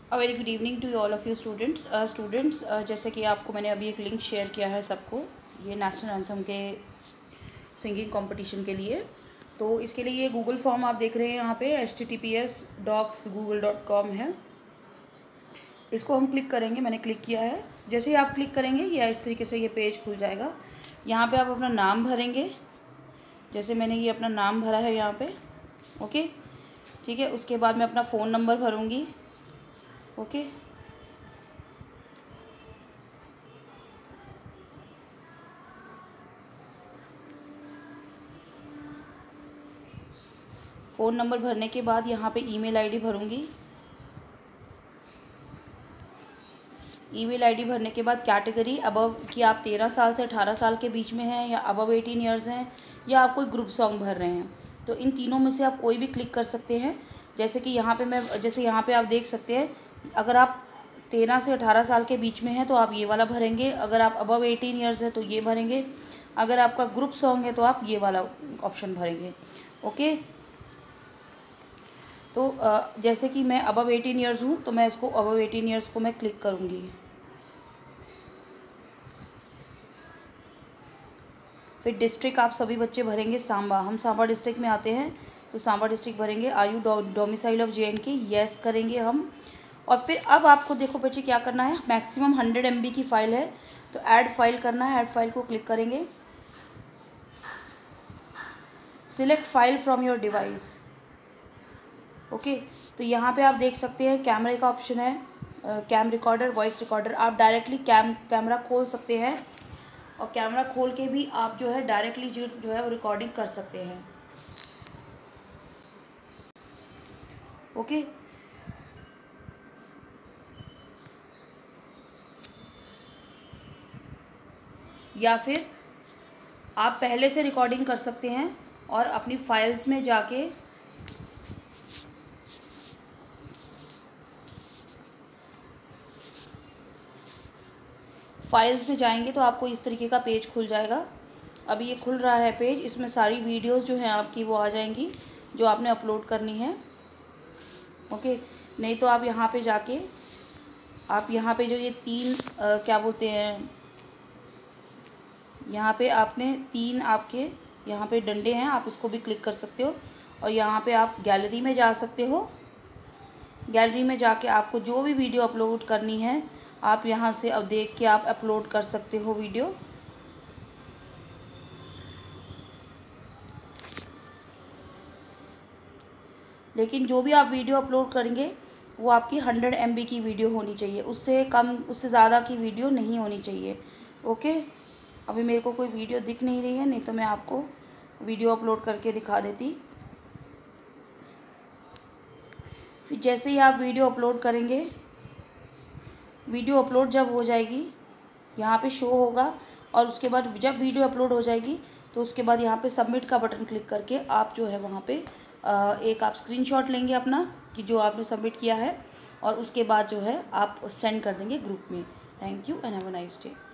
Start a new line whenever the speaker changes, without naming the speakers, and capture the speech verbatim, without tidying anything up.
A very good evening to all of you students students जैसे कि आपको मैंने अभी एक लिंक शेयर किया है सबको, ये नेशनल एंथम के सिंगिंग कंपटीशन के लिए। तो इसके लिए ये गूगल फॉर्म आप देख रहे हैं यहाँ पे H T T P S docs Google dot com है। इसको हम क्लिक करेंगे, मैंने क्लिक किया है। जैसे ही आप क्लिक करेंगे या इस तरीके से ये पेज खुल जाएगा। यहाँ पे आप अपना नाम भरेंगे, जैसे मैंने ये अपना नाम भरा है यहाँ पे। ओके, ठीक है। उसके बाद मैं अपना फ़ोन नंबर भरूँगी। ओके, फ़ोन नंबर भरने के बाद यहाँ पे ईमेल आईडी भरूँगी। ईमेल आईडी भरने के बाद कैटेगरी अबव कि आप तेरह साल से अठारह साल के बीच में हैं या अबव एटीन ईयर्स हैं या आप कोई ग्रुप सॉन्ग भर रहे हैं, तो इन तीनों में से आप कोई भी क्लिक कर सकते हैं। जैसे कि यहाँ पे मैं जैसे यहाँ पे आप देख सकते हैं, अगर आप तेरह से अठारह साल के बीच में हैं तो आप ये वाला भरेंगे, अगर आप अबव एटीन ईयर्स है तो ये भरेंगे, अगर आपका ग्रुप सॉन्ग है तो आप ये वाला ऑप्शन भरेंगे। ओके, तो जैसे कि मैं अबव एटीन ईयर्स हूँ तो मैं इसको अबव एटीन ईयर्स को मैं क्लिक करूँगी। फिर डिस्ट्रिक्ट आप सभी बच्चे भरेंगे सांबा, हम सांबा डिस्ट्रिक्ट में आते हैं तो सांबा डिस्ट्रिक्ट भरेंगे। Are you domicile of J and K, yes करेंगे हम। और फिर अब आपको देखो बच्चे क्या करना है, मैक्सिमम हंड्रेड एम बी की फ़ाइल है तो ऐड फाइल करना है। ऐड फाइल को क्लिक करेंगे। Select file from your device. Okay, तो यहाँ पे आप देख सकते हैं कैमरे का ऑप्शन है, कैम रिकॉर्डर, वॉइस रिकॉर्डर। आप डायरेक्टली कैम कैमरा खोल सकते हैं और कैमरा खोल के भी आप जो है डायरेक्टली जो जो है वो रिकॉर्डिंग कर सकते हैं। ओके, या फिर आप पहले से रिकॉर्डिंग कर सकते हैं और अपनी फाइल्स में जाके फाइल्स में जाएंगे तो आपको इस तरीके का पेज खुल जाएगा। अभी ये खुल रहा है पेज, इसमें सारी वीडियोस जो हैं आपकी वो आ जाएंगी जो आपने अपलोड करनी है। ओके, नहीं तो आप यहाँ पे जाके आप यहाँ पे जो ये तीन आ, क्या बोलते हैं, यहाँ पे आपने तीन आपके यहाँ पे डंडे हैं, आप इसको भी क्लिक कर सकते हो और यहाँ पे आप गैलरी में जा सकते हो। गैलरी में जाके आपको जो भी वीडियो अपलोड करनी है आप यहाँ से अब देख के आप अपलोड कर सकते हो वीडियो। लेकिन जो भी आप वीडियो अपलोड करेंगे वो आपकी हंड्रेड एम बी की वीडियो होनी चाहिए, उससे कम उससे ज़्यादा की वीडियो नहीं होनी चाहिए। ओके, अभी मेरे को कोई वीडियो दिख नहीं रही है, नहीं तो मैं आपको वीडियो अपलोड करके दिखा देती। फिर जैसे ही आप वीडियो अपलोड करेंगे, वीडियो अपलोड जब हो जाएगी यहाँ पे शो होगा और उसके बाद जब वीडियो अपलोड हो जाएगी तो उसके बाद यहाँ पे सबमिट का बटन क्लिक करके आप जो है वहाँ पे एक आप स्क्रीनशॉट लेंगे अपना कि जो आपने सबमिट किया है और उसके बाद जो है आप सेंड कर देंगे ग्रुप में। Thank you and have a nice day.